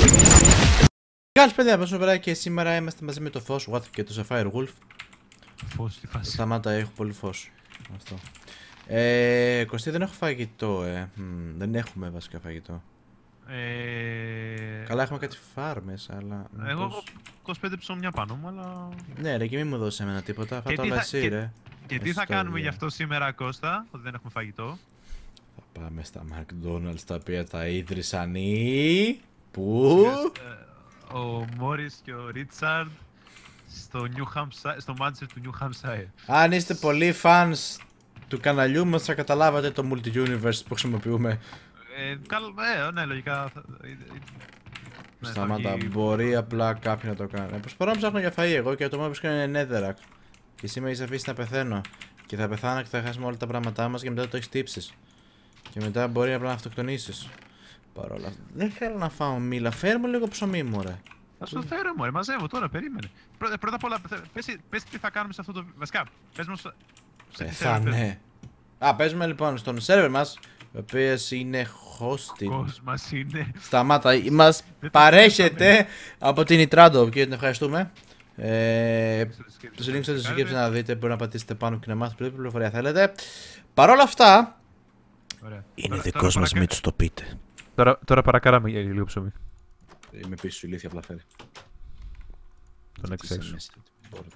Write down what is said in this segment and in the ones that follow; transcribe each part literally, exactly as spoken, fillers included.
Καλησπέρα, πόσο βράδυ και σήμερα είμαστε μαζί με το Φως, What και το Sapphire Wolf. Φως, τι φάση. Σταμάτα, έχω πολύ φως. Αυτό. Ε, Κωστή, δεν έχω φαγητό, ε. Μ, δεν έχουμε βασικά φαγητό. Ε... Καλά, έχουμε κάτι φάρμες, αλλά... Εγώ μήπως... έχω είκοσι πέντε ψωμιά πάνω μου, αλλά... Ναι ρε, και μην μου δώσεις εμένα τίποτα, Και φάτα τι όλα θα- εσύ και- ρε. Και τι θα Ιστορία. κάνουμε γι' αυτό σήμερα, Κώστα, ότι δεν έχουμε φαγητό? Θα πάμε στα McDonald's τα οποία τα ίδρυσαν οι... Πού? Ε, Ο Μόρις και ο Ρίτσαρντ στο, New Hampshire, στο Manchester του New Hampshire. Αν είστε πολλοί fans του καναλιού μας θα καταλάβατε το multi-universe που χρησιμοποιούμε. Ε, καλ, ε, ναι, λογικά... θα- ε, ε, ναι, θα Σταμάτα, βγει- μπορεί απλά κάποιοι να το κάνουν. Προσπαθώ να ψάχνω για φαΐ εγώ και το μόνο που βρίσκω είναι Netherrack. Και εσύ με έχεις αφήσει να πεθαίνω. Και θα πεθάνω και θα χάσουμε όλα τα πράγματά μας και μετά το έχεις τύψεις. Και μετά μπορεί απλά να αυτοκτονήσεις. Παρ' όλα αυτά, δεν θέλω να φάω μήλα. Φέρ μου λίγο ψωμί μου, ρε. Θα σου φέρω, μωρέ, μαζεύω τώρα, περίμενε. Πρώτα, πρώτα απ' όλα, πες, πες τι θα κάνουμε σε αυτό το... Βασικά, πες μου... στο- σε τι server παίζουμε. Πεθάνε. Α, παίζουμε λοιπόν στον σερβερ μας, ο οποίος είναι hosting. Κόσμας είναι... Σταμάτα, μας παρέχεται από την Ιτράντο και την ευχαριστούμε. Ε, τους links στο description να δείτε, μπορεί να πατήσετε πάνω και να μάθετε ό,τι πληροφορία θέλετε. Παρ' όλα αυτά, Ωραία. είναι Τώρα- δικός τώρα μας, παρακα- μην τους το πείτε. Τώρα, τώρα παρακάραμε για λίγο ψωμί. Είμαι πίσω σου, ηλίθεια απλά φέρει. Τον Είσαι εξέξω. μέσα στην πόρτα.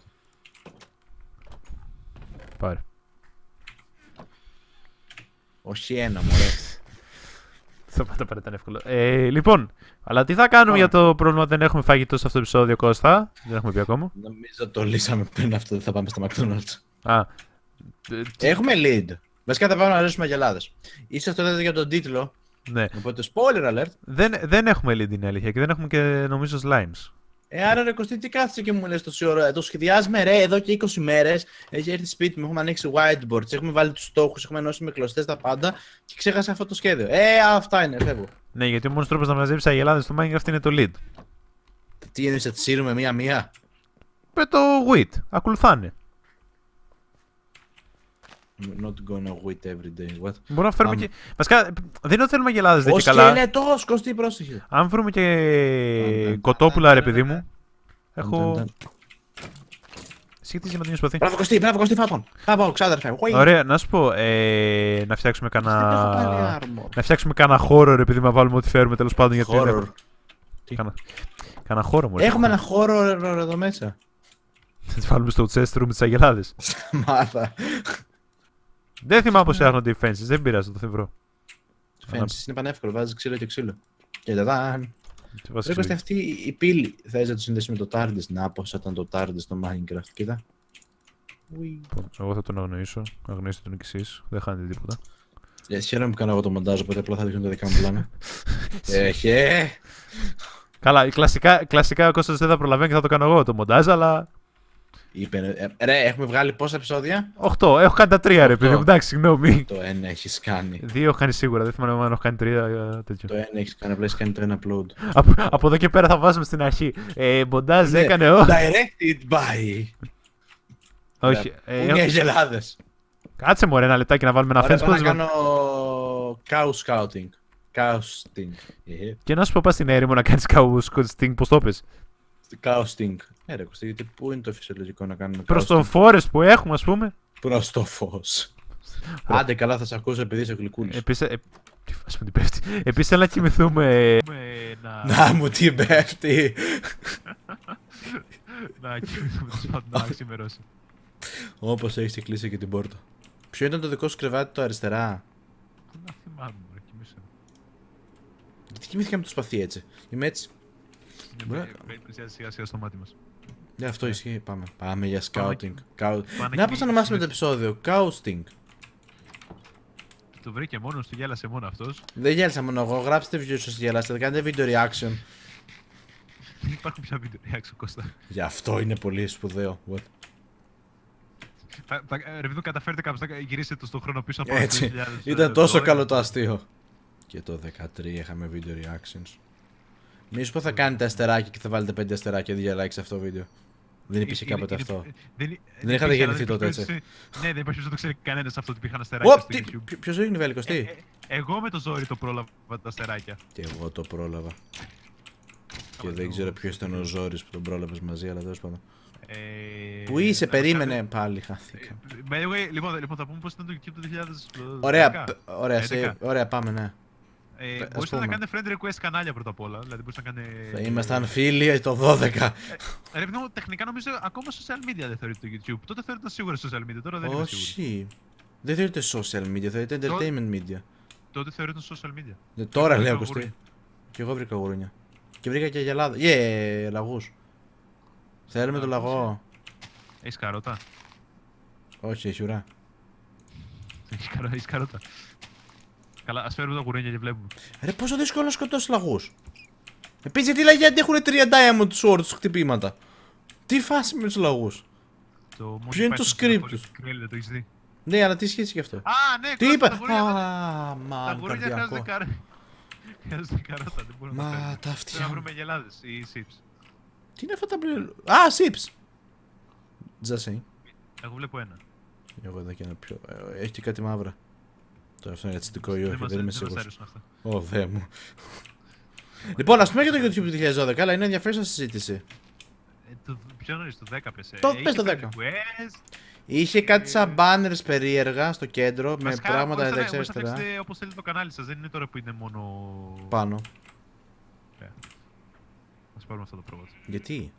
Πάρε. Όχι ένα, μωρέ. Σταμάτα, πάρε, ήταν εύκολο. Ε, λοιπόν, αλλά τι θα κάνουμε Α. για το πρόβλημα ότι δεν έχουμε φαγητό σε αυτό το επεισόδιο, Κώστα? Δεν έχουμε πει ακόμα. Νομίζω το λύσαμε πριν αυτό, δεν θα πάμε στα McDonald's. Α. ε, τι- Έχουμε lead. Βασικά θα πάμε να ρίξουμε αγελάδες. Ίσως το λέτε για τον τίτλο, Ναι. οπότε spoiler alert. Δεν, δεν έχουμε lead, είναι αλήθεια, και δεν έχουμε και νομίζω slimes. Ε, άρα ρε Κωστή, τι κάθεσαι και μου λες τόση ώρα. Ε, το σχεδιάζουμε ρε εδώ και είκοσι μέρες. Έχει έρθει σπίτι μου, έχουμε ανοίξει whiteboards, έχουμε βάλει τους στόχους, έχουμε ενώσει με κλωστές τα πάντα και ξέχασα αυτό το σχέδιο. Ε, αυτά είναι, φεύγω. Ναι, γιατί ο μόνος τρόπος να μαζέψει αγελάδες στο Minecraft είναι το lead. Τι εννοείς, θα τις σύρουμε μία-μία? Με το wheat. Ακολουθάνε. Not gonna wait every day, what? Μπορούμε να φέρουμε Αμ. και. Βασικά, δεν είναι ότι θέλουμε αγελάδες, δεν Ο και καλά. σκελετός, Κωστή, πρόσεχε. Αν βρούμε και Νταν, κοτόπουλα, ρε παιδί μου. Νταν, Έχω. νταν. Σχετίζει με την σπαθή. Μπράβο Κωστή, μπράβο Κωστή, φάτον. Μπράβο, ξάδερφε. Ουι. Ωραία, να σου πω, ε, να φτιάξουμε Δεν έχω πάλι κανένα. armor. Να φτιάξουμε κανένα χώρο, ρε παιδί, να βάλουμε ό,τι φέρουμε τέλος πάντων. Γιατί Horror. είναι- Τι? Κάνα... Κάνα χώρο, μου. Έχουμε ένα χώρο ρε, ρε, εδώ μέσα. Θα τις βάλουμε στο chest room τις αγελάδες. Μάθα. Δεν θυμάμαι πως έρχονται οι fences, δεν πειράζει, το βρω. Φαίνεται, είναι πανεύκολο, βάζεις ξύλο και ξύλο. Και τadaan. Τι βάζεις Ρε Κωστή, ξύλο. αυτή η πύλη θες να το συνδέσει με το TARDIS. Να, πώς ήταν το TARDIS στο Minecraft, κοίτα. Ουι. Λοιπόν, εγώ θα τον αγνοήσω. Αγνοήστε τον κι εσείς. Δεν χάνετε τίποτα. Ε, χαίρομαι που κάνω εγώ το μοντάζ, οπότε απλά θα δείχνω τα δικά μου πλάνα. Έχε. Καλά, κλασικά, κλασικά ο Κώστας δεν θα προλαβαίνει και θα το κάνω εγώ το μοντάζ, αλλά. Είπε, ε, ρε, έχουμε βγάλει πόσα επεισόδια? οκτώ. Έχω κάνει τα τρία, ρε Οκτώ. παιδί μου. Εντάξει, συγγνώμη. Το ένα έχεις κάνει. Δύο έχω κάνει σίγουρα. Δεν θυμάμαι αν έχω κάνει τρία ε, τέτοιο. Το ένα έχεις κάνει, απλά έχεις κάνει το ένα upload. Από, από εδώ και πέρα θα βάζουμε στην αρχή. Ε, μοντάζ Ναι, έκανε ο. Directed by. Όχι. ε, Είναι οι γελάδες. Κάτσε μου ένα λεπτάκι να βάλουμε ένα Ωραία, fence. πάω να πώς- κάνω cow scouting. Cow sting. Ε, Και να σου πω, πα στην έρημο να κάνει κάπου sting, πώ το πες. Cow sting. Ε, ρε Κωστή, γιατί πού είναι το φυσιολογικό να κάνουμε Προ cow τον sting? forest που έχουμε, α πούμε. Προς το φως. Άντε καλά, θα σε ακούσω επειδή είσαι γλυκούλης. Επίση. Ε, τι φάση μου την πέφτει. Επίση, έλα να κοιμηθούμε. Να μου τι πέφτει. Να κοιμηθούμε, να ξημερώσει. Όπως έχεις κλείσει και την πόρτα. Ποιο ήταν το δικό σου κρεβάτι το αριστερά? Να θυμάμαι, μωρέ, κοιμήσαι. Γιατί κοιμήθηκα με το σπαθί έτσι? Είμαι έτσι. Πλησιάζει σιγά σιγά στο μάτι μας. Ναι, αυτό ισχύει. Πάμε. Πάμε για Πάμε scouting. Cow- πάμε Να και πώς θα ονομάσουμε το μη- επεισόδιο? Coasting. Το βρήκε μόνος του, γέλασε μόνο αυτός. Δεν γέλασα μόνο εγώ. Γράψτε views σας γελάσετε. Κάντε video reaction. Δεν υπάρχουν πια βίντεο reaction, Κώστα. Γι' αυτό είναι πολύ σπουδαίο. What? Θα- θα- Ρε παιδί μου, καταφέρετε κάπως να γυρίσετε το στον χρόνο πίσω από Έτσι. δύο χιλιάδες, ε, Ήταν τόσο τώρα. καλό το αστείο. Και το δεκατρία είχαμε video reactions. Μη σου πω θα κάνετε αστεράκια και θα βάλετε πέντε αστεράκια για like σε αυτό το βίντεο. Δεν υπήρχε Είναι- κάποτε είναι- αυτό. Δεν, Δεν είχατε υπήρχε, γεννηθεί αλλά τότε, δεν έτσι. υπήρχε- Ναι, δεν υπάρχει, δεν το ξέρει κανένα αυτό ότι υπήρχαν αστεράκια Ωπ, στο τι, YouTube. ποιο- ποιος ρίχνει βέλικος, Ε, τι. ε, εγώ με το ζόρι το πρόλαβα τα αστεράκια. Και εγώ το πρόλαβα. Και δεν ξέρω ποιος ήταν ο Ζόρις που τον πρόλαβες μαζί, αλλά τέλος πάντων. Ε, Πού είσαι, να περίμενε, κάνετε- πάλι χάθηκα. Ε, by the way, λοιπόν, λοιπόν, θα πούμε πώς ήταν το YouTube το δύο χιλιάδες δέκα. Ωραία, π- ωραία, σε- έντεκα. ωραία, πάμε, ναι. Ε, ας μπορούσατε να πούμε. κάνετε friend request κανάλια πρώτα απ' όλα. Δηλαδή μπορούσατε να κάνετε. Θα ήμασταν φίλοι το δώδεκα. Ε, ρε παιδί μου, τεχνικά νομίζω ακόμα social media δεν θεωρείται το YouTube. Τότε θεωρείται σίγουρα social media, τώρα δεν είμαι σίγουρος. Όχι. Δεν θεωρείται social media, θεωρείται entertainment media. Τότε θεωρείται social media. Ε, Τώρα βρήκα λέω γουρούνια. Κωστή. Και εγώ βρήκα γουρούνια. Και βρήκα και γελάδα. Γε, λαγούς. Θέλουμε το Λαγούς, λαγό. Έχεις καρότα. Όχι, έχει ουρά. Έχεις καρό- έχεις καρότα. Καλά, ας φέρουμε τα γουρούνια και βλέπουμε. Ρε, πόσο δύσκολο να σκοτώσει λαγούς. Επίσης, γιατί οι λαγοί αντέχουν τρία diamond swords χτυπήματα. Τι φάση με τους λαγούς. Το Ποιο είναι το script τους? Κρέλ, το έχεις δει. Ναι, αλλά τι σχέση γι' αυτό. Α, ναι, Τι κόψε, είπα. τα γουρούνια δεν- Α, Τα μαν, γουρούνια χρειάζονται καρδιακό. καρότα. Χρειάζονται καρότα, δεν μπορούμε να τα Μα φέρουμε. τα Πρέπει να αυτιά μου. βρούμε γελάδες ή chips. Τι είναι αυτά τα μπλε. Α, sips. Τζασί. Εγώ βλέπω ένα. Εγώ εδώ και ένα πιο. ε, Έχει και κάτι μαύρα. Τώρα αυτό είναι ρατσιστικό ή όχι, μας- δεν είμαι μας σίγουρος. αρέσουν αυτά. Ω, Θεέ μου. Λοιπόν, α πούμε για το YouTube του δύο χιλιάδες δώδεκα, αλλά είναι ενδιαφέρουσα συζήτηση. Ε, το- Ποιο νωρίς, το δέκα πες. ε. Το- Είχε πες το friend δέκα. request. Είχε κάτι σαν banners περίεργα στο κέντρο με Βασικά, πράγματα μπορείτε να- δεξιά μπορείτε να αριστερά. φτιάξετε όπως θέλετε το κανάλι σας, δεν είναι τώρα που είναι μόνο... Πάνω. Ας πάρουμε αυτό το πρόβατο. Γιατί?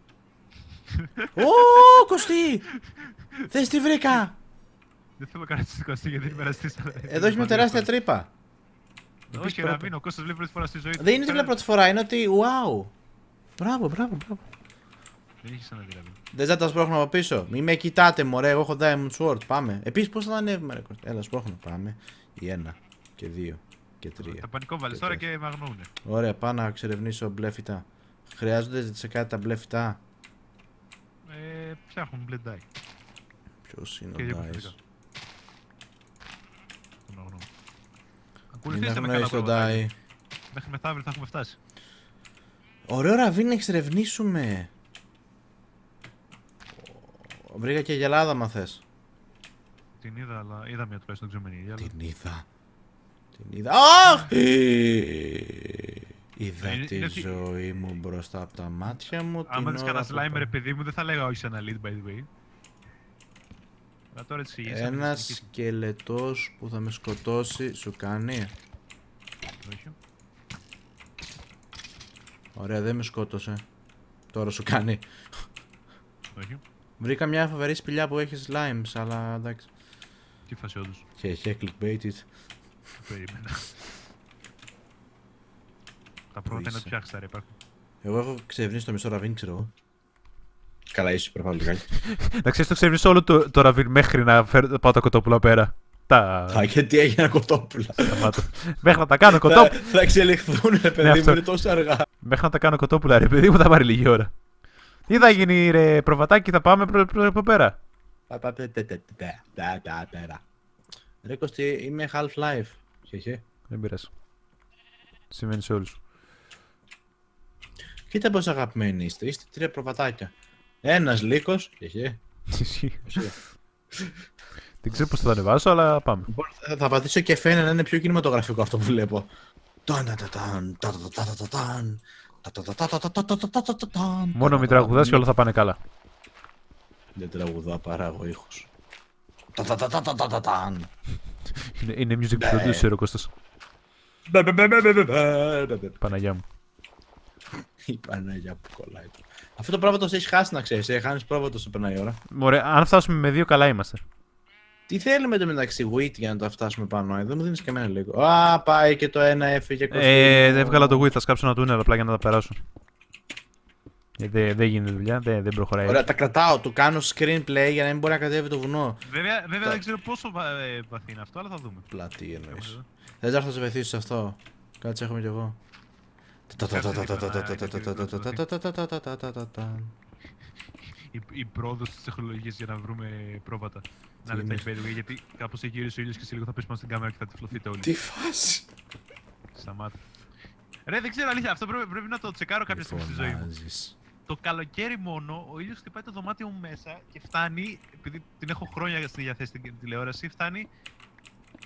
Ω, Κωστή! Θες τι βρήκα! Δεν θέλω να κάνω ρατσιστικό γιατί είμαι ρατσιστής. Εδώ έχει μια τεράστια τρύπα. Όχι, ρε, μην, ο Κώστας βλέπει πρώτη φορά στη ζωή του. Δεν είναι τρύπα πρώτη φορά, είναι ότι wow! Μπράβο, μπράβο, μπράβο. Δεν έχει ξαναδεί, δηλαδή. Δεν θα τα σπρώχνω από πίσω. Μη με κοιτάτε, μωρέ, εγώ έχω Diamond Sword. Πάμε. Επίσης, πώς θα ανέβουμε, ρε Κώστα. Έλα, σπρώχνω. Πάμε. Η ένα και δύο και τρία. Τα πανικό βάλεις Και τώρα τέσσερα. και με αγνοούνε. Ωραία, πάω να εξερευνήσω μπλε φυτά. Χρειάζονται σε κάτι τα μπλε φυτά. Ε, Φτιάχνουν blend dye. Ποιος είναι Και ο διαφορετικά. Dice. Τον αγνοώ. Είναι Ακολουθήστε με καλά αγνώριστο προβατάκι. Dice. Μέχρι μεθαύριο θα έχουμε φτάσει. Ωραίο ραβί να εξερευνήσουμε. Βρήκα και γελάδα, μα θες. Την είδα, αλλά είδα μια τουλάχιστον ξεμένη. Αλλά... Την είδα. Την είδα. Αχ! Είδα Είναι- τη είναι ότι- ζωή μου μπροστά από τα μάτια μου. Άμα την δεις ώρα κανένα που slime, πάω. ρε παιδί μου, δεν θα λέγα όχι σε ένα lead, by the way. Αλλά τώρα έτσι γυρίσαμε. Ένας σκελετός που θα με σκοτώσει σου κάνει. Όχι. Ωραία, δεν με σκότωσε. Τώρα σου κάνει. Όχι. Βρήκα μια φοβερή σπηλιά που έχει slimes, αλλά εντάξει. Τι φάση όντως. Και είχε clickbaited. Περίμενα. Τα πρώτα είναι είσαι. ότι φτιάξεις, ρε, υπάρχουν. Εγώ έχω ξευνήσει το μισό ραβίν, ξέρω εγώ. Καλά, είσαι προφανώ λιγάκι. Να ξέρεις, το ξέρεις όλο το, το ραβίν μέχρι να φέρω, πάω τα κοτόπουλα πέρα. Τα. Α, γιατί έγιναν κοτόπουλα. Σταμάτω. Μέχρι να τα κάνω θα, κοτόπουλα. θα εξελιχθούν, ρε παιδί μου, αυτό. είναι τόσο αργά. Μέχρι να τα κάνω κοτόπουλα, ρε παιδί μου, θα πάρει λίγη ώρα. Τι θα γίνει, ρε προβατάκι, θα πάμε προ, προ, από πέρα. Ρε Κωστή, είμαι Half-Life. Χεχε. Δεν πειράζει. Σημαίνει σε όλους. Κοίτα πόσο αγαπημένοι είστε. Είστε τρία προβατάκια. Ένας λύκος. Χεχε. Δεν ξέρω πώς θα το ανεβάσω, αλλά πάμε. Λοιπόν, θα πατήσω και φαίνεται να είναι πιο κινηματογραφικό αυτό που βλέπω. Μόνο μη τραγουδάς και όλα θα πάνε καλά. Δεν τραγουδά, παράγω ήχους. Είναι, είναι music producer ο Κώστας. Παναγιά μου. Η Παναγιά που κολλάει. Αυτό το πρόβατο έχει χάσει να ξέρεις. ε, Χάνεις πρόβατο σε περνάει η ώρα. Μωρέ, αν φτάσουμε με δύο, καλά είμαστε. Τι θέλουμε το μεταξύ wheat για να το φτάσουμε πάνω, ε, δεν μου δίνεις και εμένα λίγο. Α, πάει και το ένα έφυγε κοστί. Ε, δεν έβγαλα το wheat, θα σκάψω ένα τούνελ απλά για να τα περάσω. Ε, δεν δε γίνεται δουλειά, δεν δε προχωράει. Ωραία, τα κρατάω, του κάνω screenplay για να μην μπορεί να κατέβει το βουνό. Βέβαια, βέβαια Τα- δεν ξέρω πόσο βα, ε, βαθύ είναι αυτό, αλλά θα δούμε. Πλατή εννοείς. Έχουμε Δεν θα έρθω να σε βοηθήσω σε αυτό. Κάτσε, έχουμε κι εγώ. Η, η πρόοδο τη τεχνολογία για να βρούμε πρόβατα. Να είναι? λεπτά by the way, γιατί κάπω έχει γυρίσει ο ήλιο και σε λίγο θα πέσουμε στην κάμερα και θα τυφλωθείτε όλοι. Τι φάση. Σταμάτα. Ρε, δεν ξέρω αλήθεια, αυτό πρέπει, πρέπει να το τσεκάρω κάποια στιγμή στη ζωή μου. Φωνάζεις. Το καλοκαίρι μόνο ο ήλιος χτυπάει το δωμάτιο μου μέσα και φτάνει, επειδή την έχω χρόνια στη διαθέση την τηλεόραση, φτάνει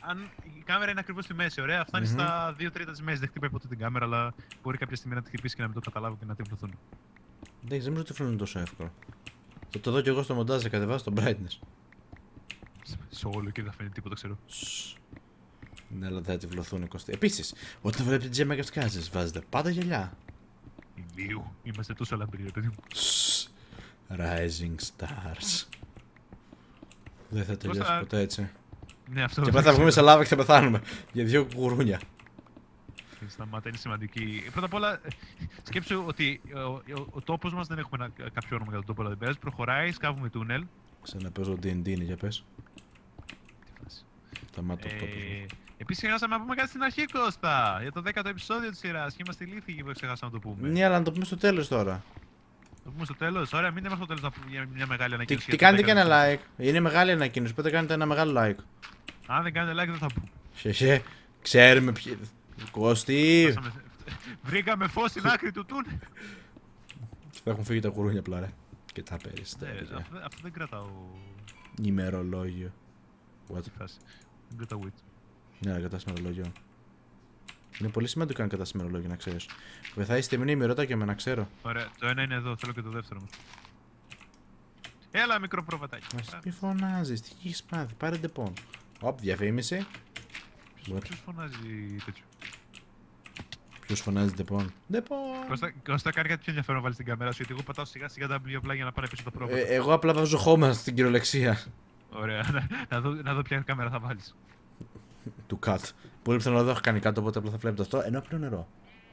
αν η κάμερα είναι ακριβώς στη μέση, ωραία, φτάνει Mm-hmm. στα δύο τρίτα της μέσης. Δεν χτυπάει ποτέ την κάμερα, αλλά μπορεί κάποια στιγμή να τη χτυπήσει και να μην το καταλάβω και να τυφλωθούν. Δεν ξέρω ότι τυφλώνουν τόσο εύκολο. Θα το δω κι εγώ στο μοντάζ, κατεβάσω το brightness. Σε όλο και δεν θα φαίνεται τίποτα, ξέρω. Ναι, αλλά δεν θα τυφλωθούν Κωστή. Επίσης, όταν βλέπετε τζέμα και αυσκάζεις, βάζετε πάντα γυαλιά. Ηλίου. Είμαστε τόσο λαμπροί, ρε παιδί μου. Rising stars. Δεν θα τελειώσει θα- ποτέ έτσι. Ναι, αυτό Και μετά θα βγούμε σε λάβα και θα πεθάνουμε. Για δύο γουρούνια. Σταμάτα, είναι σημαντική. Πρώτα απ' όλα, σκέψου ότι ο, ο, ο τόπος μας δεν έχουμε ένα, κάποιο όνομα για τον τόπο, αλλά δεν πειράζει. Προχωράει, σκάβουμε τούνελ. Σαν να παίζω ντι εν ντι είναι, για πες. Τι φάση. Σταμάτω το τόπος. Ε, Επίσης, ξεχάσαμε να πούμε κάτι στην αρχή, Κώστα. Για το δέκατο επεισόδιο της σειράς. Και είμαστε ηλίθιοι που ξεχάσαμε να το πούμε. Ναι, αλλά να το πούμε στο τέλος τώρα. Το πούμε στο τέλος. Ωραία, μην είμαστε στο τέλος για μια μεγάλη Τι, ανακοίνωση. τι για το κάνετε και δέκατο. ένα like. Είναι μεγάλη ανακοίνωση, οπότε κάνετε ένα μεγάλο like. Αν δεν κάνετε like, δεν θα πούμε. Χεχε, ξέρουμε ποιοι. Κώστη! Φτάσαμε- Βρήκαμε φως στην άκρη του τούνελ. Θα έχουν φύγει τα γουρούνια απλά, ρε. Και τα Ναι, περιστέρια. αυτό, αυτό δεν κρατάω. Ημερολόγιο. What? Τι φάση. Δεν κρατάω wait. Ναι, κατά ημερολόγιο. Είναι πολύ σημαντικό αν κατά ημερολόγιο, να ξέρεις. Βοηθάει στη μνήμη, ρώτα και με να ξέρω. Ωραία, το ένα είναι εδώ, θέλω και το δεύτερο όμως. Έλα, μικρό προβατάκι. Μας μη φωνάζεις, τι έχεις πάθει, πάρε ντεπών. Οπ, διαφήμιση. Ποιος, ποιος φωνάζει τέτοιο. Ποιος φωνάζει ντεπών. Ντεπών. Κώστα, Κώστα, κάνει κάτι πιο ενδιαφέρον να βάλει στην κάμερα σου, γιατί εγώ πατάω σιγά σιγά τα βιβλία απλά για να πάνε πίσω τα πρόβατα. Ε, εγώ απλά βάζω χώμα στην κυριολεξία Ωραία, να, να, δω, να δω ποια κάμερα θα βάλεις. του cut. Πολύ πιθανό να δεν έχω κάνει κάτω, οπότε απλά θα βλέπετε αυτό ενώ πίνω νερό.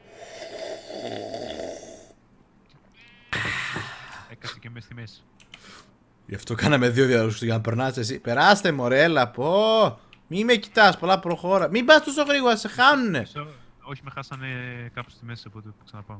Έκασε και μέσα στη μέση. Γι' αυτό κάναμε δύο διαλόγους για να περνάς εσύ. Περάστε μωρέ, έλα, πω. Μη με κοιτάς, πολλά προχώρα. Μην πας τόσο γρήγορα, σε χάνουνε. Σο- όχι, με χάσανε κάπου στη μέση, οπότε θα ξαναπάω.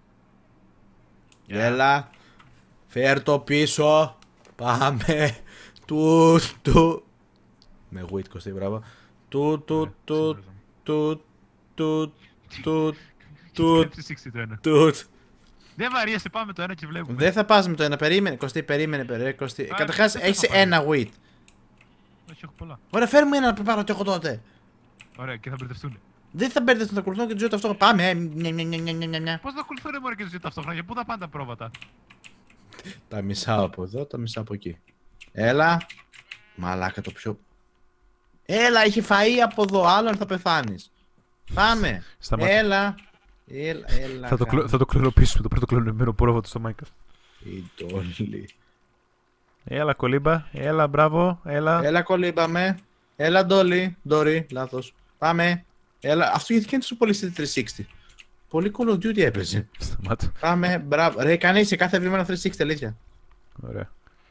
Έλα. Φέρ το πίσω. Πάμε. Του, του. Με wait Κωστή, μπράβο. Του, του, του, του, του, του, του, του. του. Δεν βαρίεσαι, πάμε το ένα και βλέπουμε. Δεν θα πας με το ένα, περίμενε Κωστή, περίμενε, περίμενε Κωστή. Α, Καταρχάς δεν έχεις θα πάω. ένα wait. Όχι, έχω πολλά. Ωραία, φέρ μου ένα να πάρω κι εγώ τότε. Ωραία, και θα μπερδευτούν. Δεν θα μπέρδεσαι να τα ακολουθώ και του δύο ταυτόχρονα. Πάμε. ε, νια, νια, νια, νια, νια, νια. Πώς θα ακολουθούν μόνο και τους δύο ταυτόχρονα, για πού θα πάνε τα πρόβατα. Τα μισά από εδώ, τα μισά από εκεί. Έλα. Μαλάκα το πιο. Έλα, έχει φαΐ από εδώ. Άλλον θα πεθάνεις. Πάμε. Σταμάτα. Έλα. Έλα, έλα. Θα το, κλω- θα το κλωνοποιήσουμε το πρώτο κλωνοποιημένο πρόβατο στο Minecraft. Η Ντόλι. Έλα, κολύμπα. Έλα, μπράβο. Έλα. Έλα, κολύμπαμε. Έλα, Ντόλι. Ντόρι, λάθος. Πάμε. Έλα. Αυτό γιατί κάνει τόσο πολύ στη τριακόσια εξήντα. Πολύ Call of Duty έπαιζε. Σταμάτα. Πάμε, μπράβο. Ρε, κάνει σε κάθε βήμα ένα τριακόσια εξήντα, αλήθεια. Ωραία.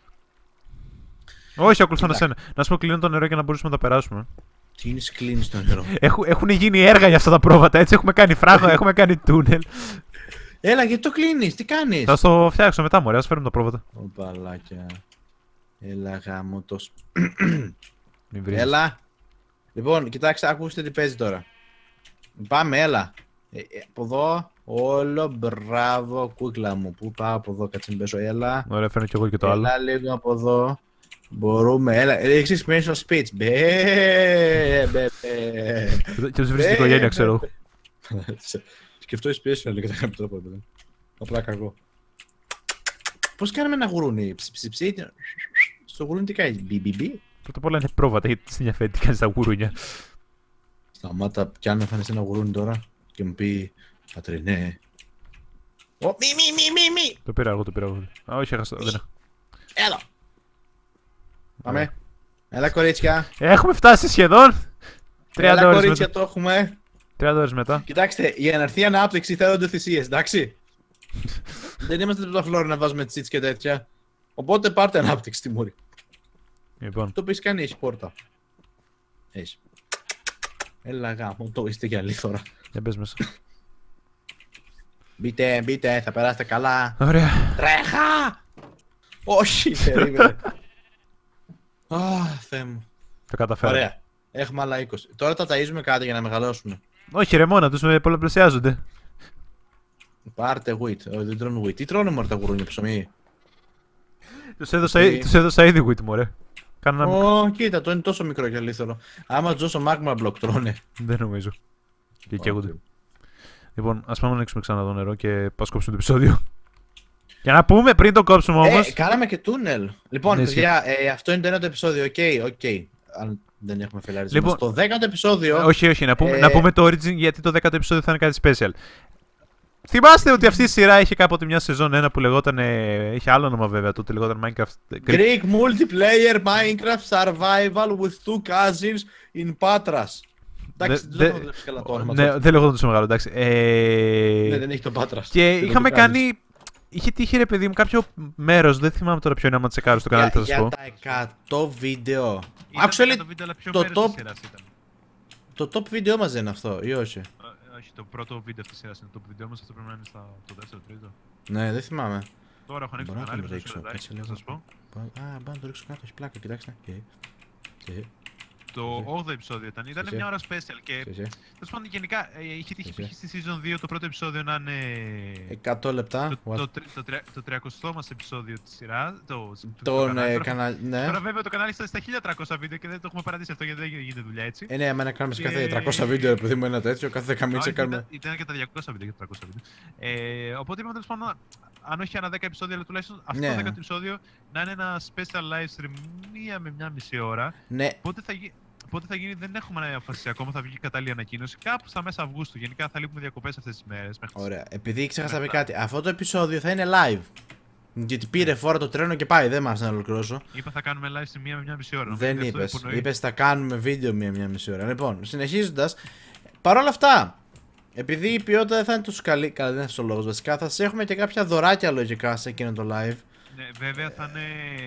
Όχι, ακολουθώ Κοίτα. εσένα. Να σου πω, κλείνω το νερό για να μπορέσουμε να τα περάσουμε. Τι είναι κλείνει στο νερό. Έχουν, έχουν γίνει έργα για αυτά τα πρόβατα, έτσι. Έχουμε κάνει φράγο, έχουμε κάνει τούνελ. Έλα, γιατί το κλείνει, τι κάνει. Θα στο φτιάξω μετά, μωρέ. Ας φέρουμε τα πρόβατα. Ω παλάκια. Έλα, γάμο το. σ- Μην βρεις. Έλα. Λοιπόν, κοιτάξτε, ακούστε τι παίζει τώρα. Πάμε, έλα. Ε, ε, από εδώ, όλο μπράβο, κούκλα μου. Πού πάω από εδώ, κάτσε μην πέσω, έλα. Ωραία, φέρνω κι εγώ και το άλλο. Έλα λίγο από εδώ. Μπορούμε, έλα. Έχεις experiential speech. Μπε, μπε, μπε. Και τους βρεις στην οικογένεια, ξέρω. Σκεφτώ experiential και θα κάνει τρόπο, παιδί. Απλά κακό. Πώς κάνουμε ένα γουρούνι, ψ, ψ, ψ, στο γουρούνι τι κάνει, μπι, μπι, μπι. Πρώτα απ' όλα είναι πρόβατα, γιατί στην ενδιαφέρει τι κάνεις στα γουρούνια. Σταμάτα, πιάνω εμφανιστεί ένα γουρούνι τώρα και μου πει Πατρινέ. Ω, μη, μη, μη, μη, μη. Το πήρα εγώ, το πήρα εγώ. Α, όχι, έχασα. Δεν έχω. Έλα. Πάμε. Έλα κορίτσια. Έχουμε φτάσει σχεδόν. τριάντα Έλα ώρες κορίτσια μετά. το έχουμε. τριάντα ώρες μετά. Κοιτάξτε, για να έρθει η ανάπτυξη θέλονται θυσίες, εντάξει. Δεν είμαστε το φλόρ να βάζουμε cheats και τέτοια. Οπότε πάρτε ανάπτυξη στη μούρη. Λοιπόν, Το πεις κάνει, έχει πόρτα. Έχει. Έλα γάμο, το είστε για λίθωρα. για μπες μέσα. Μπείτε, μπείτε, θα περάσετε καλά. Ωραία. Τρέχα! Όχι, περίμενε. Αχ, Θεέ μου. Το καταφέραμε. Ωραία. Έχουμε άλλα είκοσι. Τώρα τα ταΐζουμε κάτι για να μεγαλώσουν. Όχι, ρε, μόνο τους πολλαπλασιάζονται. Πάρτε wheat. Όχι, δεν τρώνε wheat. Τι τρώνε μωρέ τα γουρούνια ψωμί. Τους έδωσα, Τι? τους έδωσα ήδη wheat, μωρέ. Κάνα... Ω, κοίτα, το είναι τόσο μικρό και αλήθωρο. Άμα τζώσω magma block τρώνε. Δεν νομίζω. Και Okay. καίγονται. Λοιπόν, ας πάμε να ανοίξουμε ξανά το νερό και πας κόψουμε το επεισόδιο. Για να πούμε πριν το κόψουμε όμως. Ε, κάναμε και τούνελ. Λοιπόν, Ναι, παιδιά, ε, αυτό είναι το ένατο επεισόδιο. Οκ, okay, οκ. Okay. Αν δεν έχουμε φελαρισμό. Λοιπόν, στο δέκατο επεισόδιο. Όχι, όχι, να πούμε, ε... να πούμε το Origin γιατί το δέκατο επεισόδιο θα είναι κάτι special. Θυμάστε ότι αυτή η σειρά είχε κάποτε μια σεζόν ένα που λεγόταν. Ε, είχε άλλο όνομα βέβαια, τότε λεγόταν Minecraft. Greek multiplayer Minecraft survival with two cousins in Patras. Εντάξει, Δε, δεν δε, καλά το όνομα. Ναι, δεν λεγόταν τόσο μεγάλο, εντάξει. Ε... Ναι, δεν έχει τον Patras. Και είχαμε κάνει. Είχε τύχει ρε παιδί μου κάποιο μέρος, δεν θυμάμαι τώρα ποιο είναι, άμα τσεκάρω στο κανάλι θα σας για πω. τα εκατό βίντεο. Ήταν Actually, το βίντεο, αλλά ποιο το μέρος της top- σειράς ήταν. το top βίντεο μας δεν είναι αυτό, ή όχι? Ε, όχι, το πρώτο βίντεο αυτής της σειράς είναι το top βίντεο μας, αυτό πρέπει να είναι στα, το δεύτερο, τρίτο. Ναι, δεν θυμάμαι. Τώρα έχω ανοίξει Μπορώ το να κανάλι, το μισό ρίξω, λεπτάκι, κάτσε θα λίγο. σας πω. Α, μπορώ να το ρίξω κάτω, έχει πλάκα, κοιτάξτε. Okay. Okay. Το όγδοο επεισόδιο ήταν, ήταν Εσύ. μια ώρα special και Εσύ. τέλος πάντων γενικά ε, είχε τύχει Εσύ. π.χ. στη season δύο το πρώτο επεισόδιο να είναι εκατό λεπτά. το, What? το, τρι- το, τρι- το τριακοστό μας επεισόδιο της σειράς. Το, το Τον κανάλι. ε, Τώρα- κανάλι. Ναι. Τώρα βέβαια το κανάλι está στα χίλια τριακόσια βίντεο και δεν το έχουμε παρατήσει αυτό γιατί δεν γίνεται δουλειά έτσι. Ε, ναι, άμα να κάνουμε σε κάθε Και- τριακόσια βίντεο, επειδή μου είναι ένα τέτοιο, κάθε δέκα Όχι, μήνες κάνουμε. ήταν, ήταν και τα διακόσια βίντεο και τα τριακόσια βίντεο. Ε, οπότε είπαμε τέλος πάντων, αν όχι ανά δέκα επεισόδια, αλλά τουλάχιστον αυτό Ναι. το δέκατο επεισόδιο να είναι ένα special live stream μία με μία μισή ώρα. Ναι, Πότε θα, γι... Πότε θα γίνει, δεν έχουμε αποφασίσει ακόμα, θα βγει κατάλληλη ανακοίνωση. Κάπου στα μέσα Αυγούστου. Γενικά θα λείπουμε διακοπές αυτές τις μέρες. Μέχρι τις- ωραία. Επειδή ξέχασα να πει Μετά. κάτι, αυτό το επεισόδιο θα είναι live. Γιατί πήρε φόρα το τρένο και πάει, δεν μ' άφησε να ολοκληρώσω. Είπα θα κάνουμε live σε μία με μία μισή ώρα. Νομίζω Δεν ότι αυτό είπε. υπονοεί. Είπε θα κάνουμε βίντεο μία-μία μισή ώρα. Λοιπόν, συνεχίζοντα. Παρ' όλα αυτά, επειδή η ποιότητα δεν θα είναι τόσο καλή, καλά δεν είναι αυτό ο λόγο βασικά, θα σα έχουμε και κάποια δωράκια λογικά σε εκείνο το live. Ναι, βέβαια θα είναι...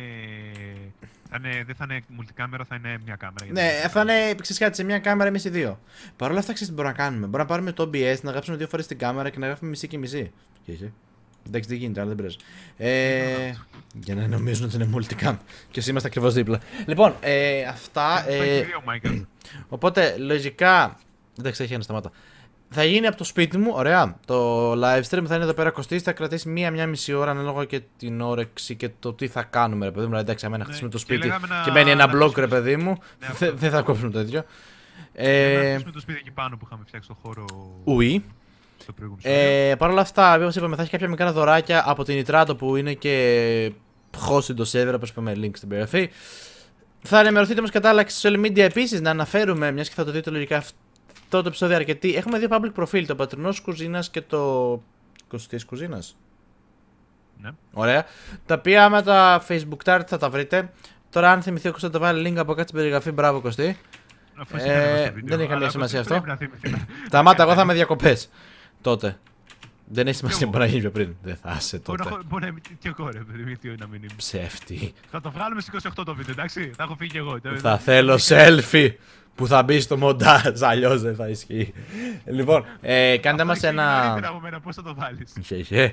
θα είναι... δεν θα είναι multicamera, θα είναι μια κάμερα. γιατί Ναι, είναι- θα είναι ξέρεις κάτι, σε μια κάμερα εμεί οι δύο. Παρ' όλα αυτά, ξέρει τι μπορούμε να κάνουμε. Μπορούμε να πάρουμε το ο μπι ες, να γράψουμε δύο φορέ την κάμερα και να γράφουμε μισή και μισή. Και είχε. Εντάξει, δεν γίνεται, αλλά δεν πειράζει. Ε, για να νομίζουν ότι είναι multicam. Και εσύ είμαστε ακριβώ δίπλα. Λοιπόν, ε, αυτά. Θα έχει Ε, δύο Minecraft. οπότε, λογικά. Εντάξει, έχει ένα σταμάτα. Θα γίνει από το σπίτι μου, ωραία. Το live stream θα είναι εδώ πέρα κοστίζει, θα κρατήσει μία-μία μισή ώρα ανάλογα και την όρεξη και το τι θα κάνουμε, ρε παιδί μου. Δηλαδή, εντάξει, άμα Ναι, χτίσουμε το και σπίτι λέγαμε να- και μένει ένα να μπλοκ, χτίσουμε ρε παιδί μου, Ναι, αυτό. δεν δεν θα κόψουμε το ίδιο. Για να Ε, αφήσουμε το σπίτι εκεί πάνω που είχαμε φτιάξει το χώρο ουι. στο προηγούμενο επεισόδιο. Ε, Παρ' όλα αυτά, όπως είπαμε, θα έχει κάποια μικρά δωράκια από την Nitrato που είναι και hosting το server, όπως είπαμε, link στην περιγραφή. Θα ενημερωθείτε όμως κατάλληλα και στα social media επίσης, να αναφέρουμε, μιας και θα το δείτε λογικά αυτό το επεισόδιο αρκετή. Έχουμε δύο public profile, το Πατρινός Κουζίνας και το Κωστής Κουζίνας. Ναι. Ωραία. Τα οποία με τα Facebook tag θα τα βρείτε. Τώρα, αν θυμηθεί ο Κωστής θα τα βάλει link από κάτω στην περιγραφή. Μπράβο, Κωστή. Αφού ε, εσύ δεν έβαλες το βίντεο, δεν είχε καμία αλλά σημασία πρέπει αυτό. να θυμηθεί να- Σταμάτα, εγώ θα είμαι διακοπές τότε. Δεν έχει σημασία εγώ. που να γίνει πιο πριν. Δεν θα είσαι Μπορεί να τότε. έχω- μπορεί να είμαι και εγώ ρε παιδί, γιατί να μην είμαι. Ψεύτη. Θα το βγάλουμε στις είκοσι οκτώ το βίντεο, εντάξει. Θα έχω φύγει και εγώ. Θα θέλω selfie που θα μπει στο μοντάζ. Αλλιώς δεν θα ισχύει. Λοιπόν, ε, κάντε μας ένα. Νωρίτερα από μένα, πώς θα το βάλεις. Είχε, είχε.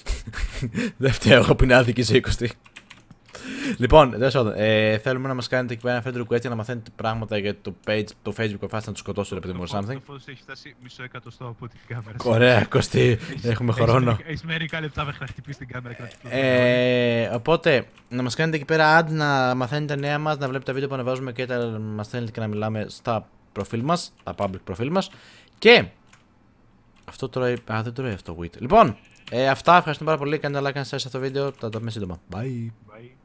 Δεν φταίω εγώ που είναι άδικη σε είκοσι. Λοιπόν, τέλος πάντων, ε, θέλουμε να μας κάνετε εκεί πέρα ένα friend request για να μαθαίνετε πράγματα για το page, το Facebook που να το σκοτώσω ρε παιδί μου Το or φως- something. Το φως έχει φτάσει μισό εκατοστό από την κάμερα. Ωραία, Κωστή, έχουμε Έχεις χρόνο. μερικά- Έχεις μερικά λεπτά μέχρι να χτυπήσει την κάμερα και να την Ε, οπότε, να μας κάνετε εκεί πέρα ad, να μαθαίνετε νέα μας, να βλέπετε τα βίντεο που ανεβάζουμε και τα μας θέλετε και να μιλάμε στα προφίλ μας, τα public προφίλ μας. Και, αυτό τώρα, α, δεν τρώει αυτό, wait. Λοιπόν, ε, αυτά, ευχαριστούμε πάρα πολύ, κάντε like, κάντε share σε αυτό το βίντεο, θα τα πούμε σύντομα. Bye. Bye.